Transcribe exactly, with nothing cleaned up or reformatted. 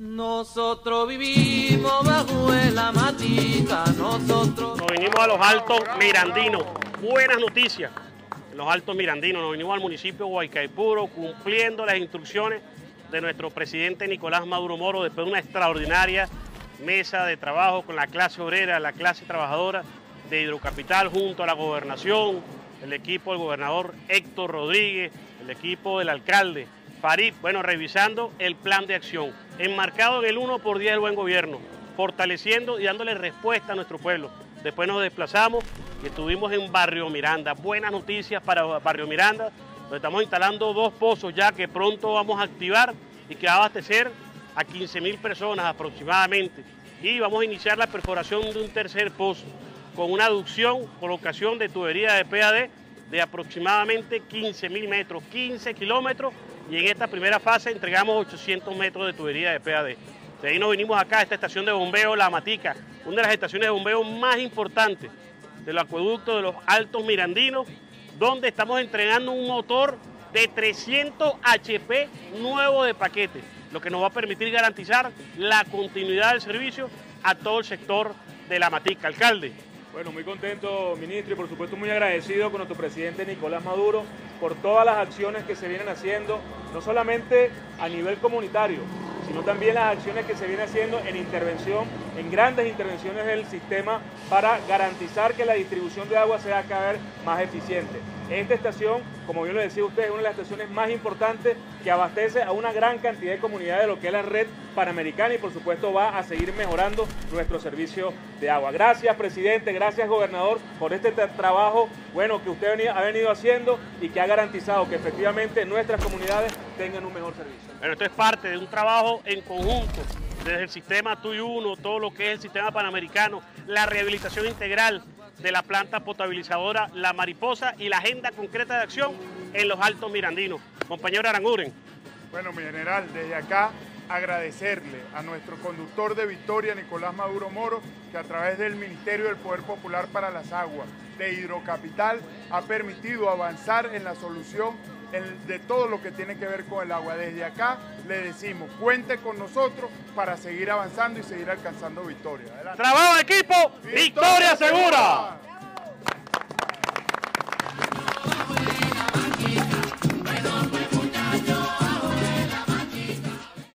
Nosotros vivimos bajo la matica, nosotros... Nos vinimos a los Altos Mirandinos. Buenas noticias. En los Altos Mirandinos nos vinimos al municipio de Guaycaipuro cumpliendo las instrucciones de nuestro presidente Nicolás Maduro Moro después de una extraordinaria mesa de trabajo con la clase obrera, la clase trabajadora de Hidrocapital junto a la gobernación, el equipo del gobernador Héctor Rodríguez, el equipo del alcalde Farid, bueno, revisando el plan de acción, enmarcado en el uno por diez del buen gobierno, fortaleciendo y dándole respuesta a nuestro pueblo. Después nos desplazamos y estuvimos en Barrio Miranda. Buenas noticias para Barrio Miranda, donde estamos instalando dos pozos ya que pronto vamos a activar y que va a abastecer a quince mil personas aproximadamente. Y vamos a iniciar la perforación de un tercer pozo con una aducción, colocación de tubería de P A D de aproximadamente quince mil metros, quince kilómetros, y en esta primera fase entregamos ochocientos metros de tubería de P A D. De ahí nos vinimos acá a esta estación de bombeo La Matica, una de las estaciones de bombeo más importantes del acueducto de los Altos Mirandinos, donde estamos entregando un motor de trescientos H P nuevo de paquete, lo que nos va a permitir garantizar la continuidad del servicio a todo el sector de La Matica. Alcalde. Bueno, muy contento, ministro, y por supuesto muy agradecido con nuestro presidente Nicolás Maduro por todas las acciones que se vienen haciendo, no solamente a nivel comunitario, sino también las acciones que se vienen haciendo en intervención, en grandes intervenciones del sistema para garantizar que la distribución de agua sea cada vez más eficiente. Esta estación, como bien lo decía usted, es una de las estaciones más importantes que abastece a una gran cantidad de comunidades de lo que es la red panamericana y por supuesto va a seguir mejorando nuestro servicio de agua. Gracias, presidente, gracias, gobernador, por este trabajo bueno que usted ha venido haciendo y que ha garantizado que efectivamente nuestras comunidades tengan un mejor servicio. Bueno, esto es parte de un trabajo en conjunto desde el sistema T U Y uno, todo lo que es el sistema panamericano, la rehabilitación integral de la planta potabilizadora La Mariposa y la agenda concreta de acción en los Altos Mirandinos. Compañero Aranguren. Bueno, mi general, desde acá agradecerle a nuestro conductor de Victoria, Nicolás Maduro Moro, que a través del Ministerio del Poder Popular para las Aguas de Hidrocapital ha permitido avanzar en la solución de todo lo que tiene que ver con el agua. Desde acá le decimos, cuente con nosotros para seguir avanzando y seguir alcanzando victoria. Adelante. Trabajo equipo, victoria, victoria segura.